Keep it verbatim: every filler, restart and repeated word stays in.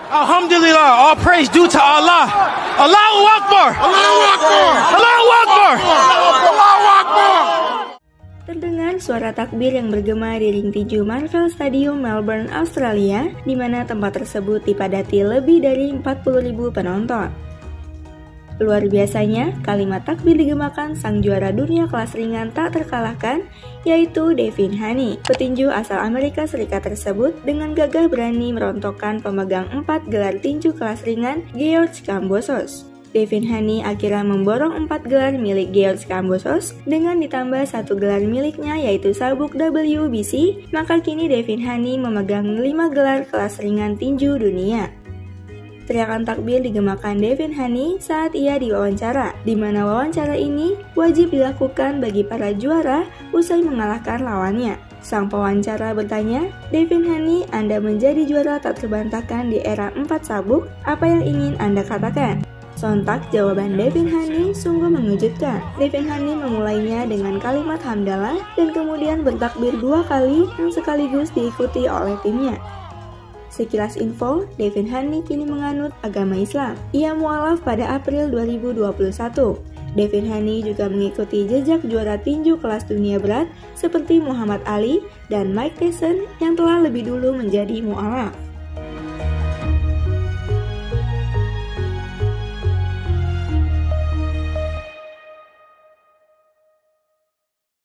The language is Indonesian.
Alhamdulillah, all praise due to Allah. Allahu Akbar. Allahu Akbar. Allahu Akbar. Allahu Akbar. Terdengar suara takbir yang bergema di ring tinju Marvel Stadium Melbourne, Australia, di mana tempat tersebut dipadati lebih dari empat puluh ribu penonton. Luar biasanya, kalimat takbir digemakan sang juara dunia kelas ringan tak terkalahkan, yaitu Devin Haney. Petinju asal Amerika Serikat tersebut dengan gagah berani merontokkan pemegang empat gelar tinju kelas ringan George Kambosos. Devin Haney akhirnya memborong empat gelar milik George Kambosos dengan ditambah satu gelar miliknya yaitu sabuk W B C, maka kini Devin Haney memegang lima gelar kelas ringan tinju dunia. Teriakan takbir digemakan Devin Haney saat ia diwawancara, di mana wawancara ini wajib dilakukan bagi para juara usai mengalahkan lawannya. Sang pewawancara bertanya, "Devin Haney, Anda menjadi juara tak terbantahkan di era empat sabuk, apa yang ingin Anda katakan?" Sontak jawaban Devin Haney sungguh mengejutkan. Devin Haney memulainya dengan kalimat hamdalah dan kemudian bertakbir dua kali yang sekaligus diikuti oleh timnya. Sekilas info, Devin Haney kini menganut agama Islam. Ia mualaf pada April dua ribu dua puluh satu. Devin Haney juga mengikuti jejak juara tinju kelas dunia berat seperti Muhammad Ali dan Mike Tyson yang telah lebih dulu menjadi mualaf.